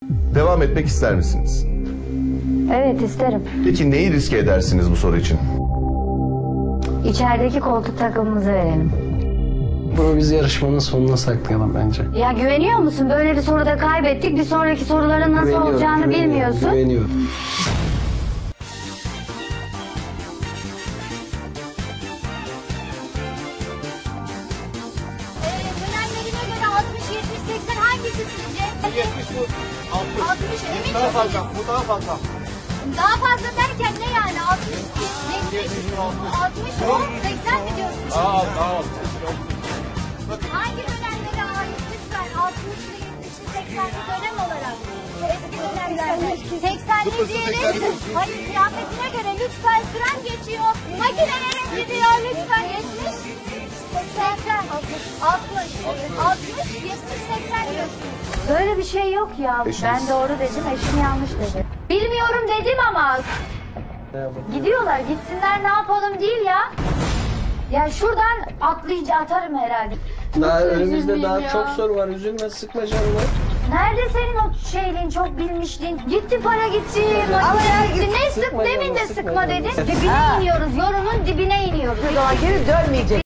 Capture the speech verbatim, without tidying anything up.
Devam etmek ister misiniz? Evet, isterim. Peki neyi riske edersiniz bu soru için? İçerideki koltuk takımımızı verelim. Bunu biz yarışmanın sonuna saklayalım bence. Ya güveniyor musun? Böyle bir soruda kaybettik. Bir sonraki soruların nasıl Güveniyorum, olacağını güveniyorum, bilmiyorsun. Güveniyorum. Dönemlerine göre altmış, yetmiş, seksen hangisi sizce? yetmiş bu. altmış. altmış emin Daha fazla. misiniz? Bu daha fazla. Daha fazla derken ne yani? altmış, yetmiş, altmış, on, seksen mi diyorsunuz? Daha az, daha az. Hangi dönemlere ait lütfen? altmışlı, yetmişli, seksenli dönem olarak. Eski dönemlerde. seksenli diyelim. Hayır, kıyafetine göre lütfen süren geçiyor. Makinelere gidiyor lütfen. yetmiş, seksen, altmış, altmış, yetmiş, seksen diyorsunuz. Böyle bir şey yok ya. Eşiniz. Ben doğru dedim, eşim yanlış dedi. Bilmiyorum dedim ama. Gidiyorlar, gitsinler, ne yapalım değil ya. Ya şuradan atlayınca atarım herhalde. Daha Nasıl önümüzde üzülmeyeyim daha ya? çok soru var. Üzülme, sıkma canını. Nerede senin o şeyliğin, çok bilmişliğin? Gitti para gitti, makine gitti. Ne sık, Sıkma demin de canını, sıkma sıkma canını. dedin. Dibine iniyoruz, yorunun dibine iniyoruz. Daha geri dönmeyecek.